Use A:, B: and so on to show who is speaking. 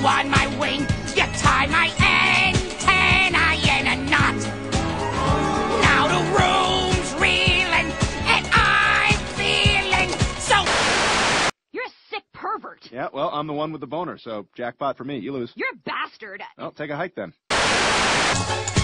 A: on my wing. You tie my antennae in a knot. Now the room's reeling, and I'm feeling so...
B: You're a sick pervert.
C: Yeah, well, I'm the one with the boner, so jackpot for me. You lose.
B: You're a bastard.
C: Well, take a hike then.